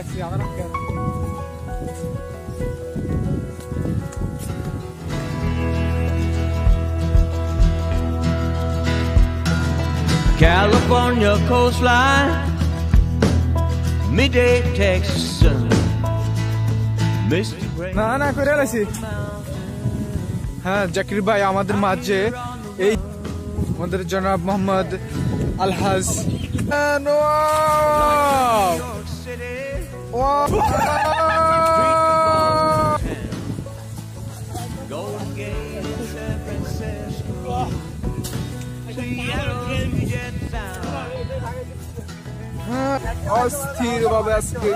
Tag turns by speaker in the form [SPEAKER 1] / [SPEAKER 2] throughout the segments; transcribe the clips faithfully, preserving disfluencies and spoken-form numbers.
[SPEAKER 1] California coastline, midday Texas sun, misty rain.
[SPEAKER 2] না না করে আছি হ্যাঁ জাকির ভাই আমাদের মাঝে এই আমাদের জনাব মোহাম্মদ আলহাজ অস্থির ভাবে আজকে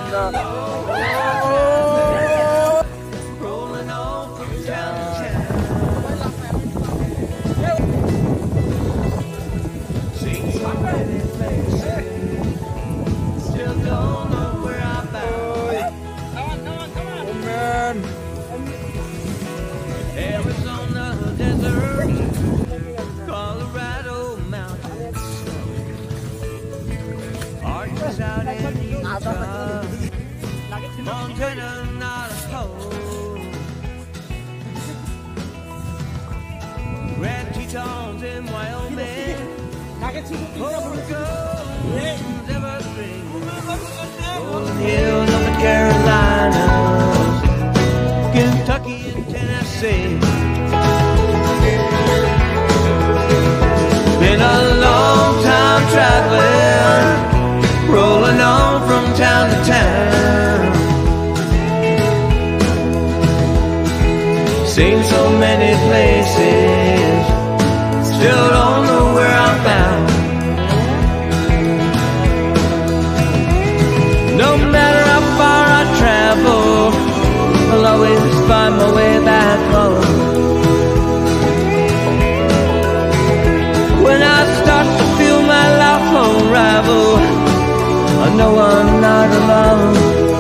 [SPEAKER 1] Arizona desert, Colorado mountains, Arches out in Utah, Montana, Idaho, Grand Tetons in Wyoming, Oregon's evergreen, Rolling Hills up in Carolina, Kentucky and Tennessee. Been a long time traveling, rolling on from town to town. Seen so many places, still don't know where I'm bound. No matter how far I travel, I'll always find my way back home. When I start to feel my life unravel, I know I'm not alone.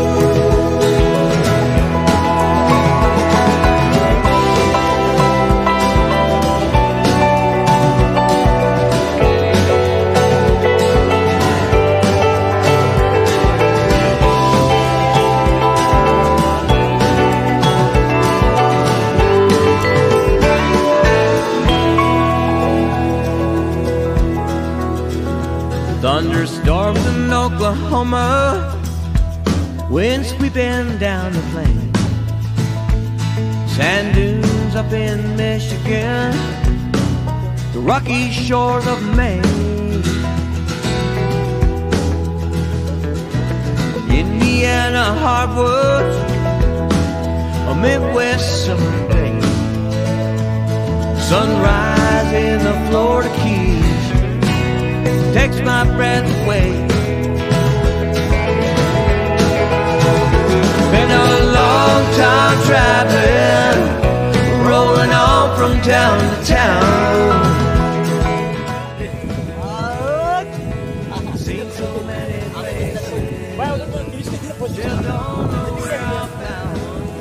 [SPEAKER 1] Thunderstorms in Oklahoma, wind sweeping down the plain, sand dunes up in Michigan, the rocky shores of Maine, Indiana hardwoods, a Midwest summer day, sunrise in the Florida Keys takes my breath away. Been a long time traveling, rolling on from town to town. Seen so many places, still don't know where I'm bound.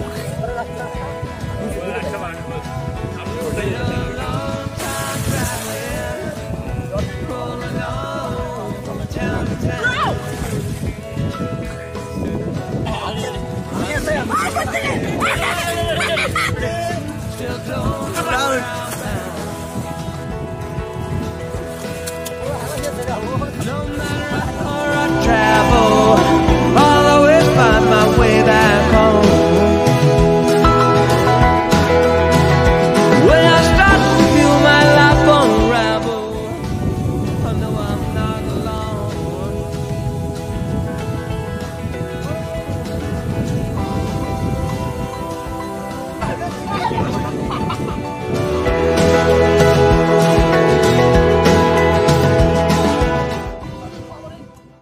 [SPEAKER 1] Been a long time traveling, rolling on from town to town. Still don't know.